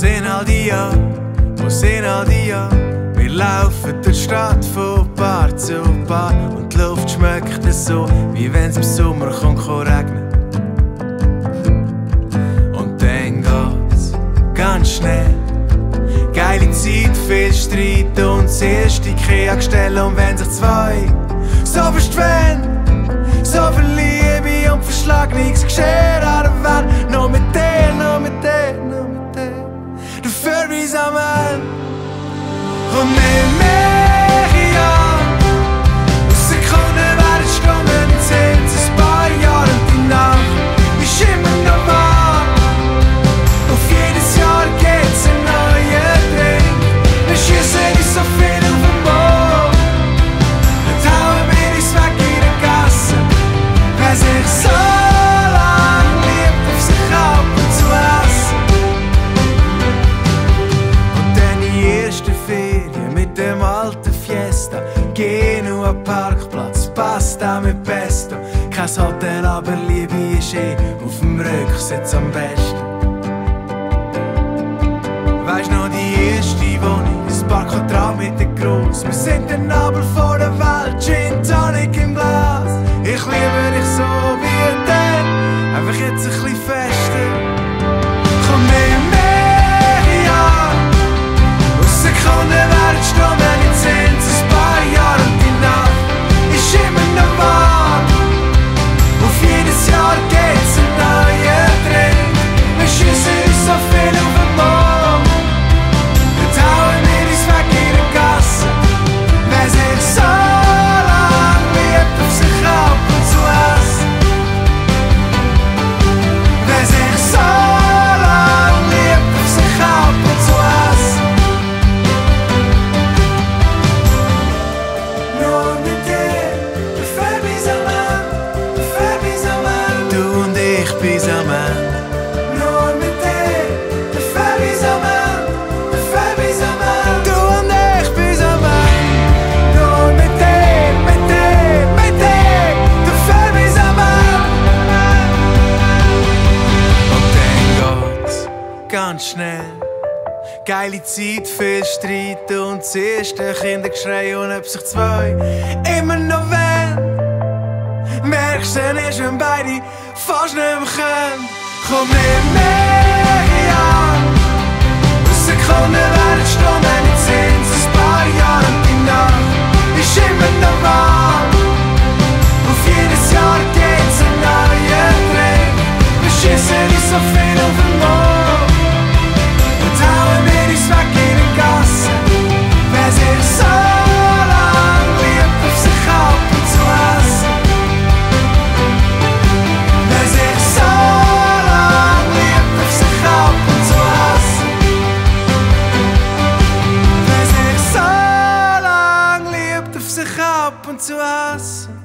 sind all die Jahre? Wo sind all die Jahre? Wir laufen durch die Stadt von Bar zu Bar und die Luft schmeckt so, wie wenn's im Sommer kann regnen. Und dann geht's ganz schnell. Geile Zeit, viel Streit und das erste Ikea-Gestell. Und wenn sich zwei so verstehen, so viel Liebe und verschlagenes Geschirr an der Welt, noch mit dir, noch mit dir, noch mit dir, dafür bis am Ende. Und nimm mich an, aus Sekunden werden Stunden, jetzt sind's ein paar Jahre und die Nacht ist immer noch wahr. Auf jedes Jahr geht's ein neuer Drink, wir schiessen nicht so viel auf den Mond und hauen mir ins Weg in der Gasse. Wer sich so lang liebt, auf sich ab und zu essen. Und dann die erste Ferien mit dem alten Fiesta, gehen auf den Parkplatz, Pasta mit Pesto. Kein Hotel, aber Liebe ist auf dem Rücksitz am besten. Weisst noch die erste Wohnung, das Parkquadrat mit der Gross. Wir sind der Nabel vor der Welt, Gin Tonic im Glas. Ich liebe dich so wie dann, einfach jetzt ein bisschen fester. Komm nimm mich an, aus Sekunden werden Stunden, jetzt sind's ein paar Jahre und die Nacht ist immer noch wahr. Auf jedes Jahr geht's ein neuer Drink, wir schiessen uns so viel auf den Mond und hauen mir ins Weg in der Gasse. Wer sich so lang liebt, auf sich ab und zu essen. Wer sich so lang liebt, auf sich ab und zu essen. Nur mit dir, dafür bis am Ende, dafür bis am Ende. Du und ich bis am Ende. Nur mit dir, dafür bis am Ende, dafür bis am Ende. Du und ich bis am Ende. Nur mit dir, mit dir, mit dir, dafür bis am Ende. Und dann geht's ganz schnell. Geile Zeit, viel Streit und das erste Kindergeschrei. Und ob sich zwei immer noch wollen, merkst du dann erst, wenn beide fast nicht mehr können. Komm nimm mich an, aus Sekunden werden Stunden, jetzt sind's ein paar Jahre und die Nacht ist immer noch wahr. Auf jedes Jahr geht's ein neuer Drink, wir schiessen nicht so viel auf den Mond und hauen mir ins Weg in der Gasse. Wer sich so lang liebt, auf sich ab und zu essen. Wer sich so lang liebt, auf sich ab und zu essen. Wer sich so lang liebt, auf sich ab und zu essen.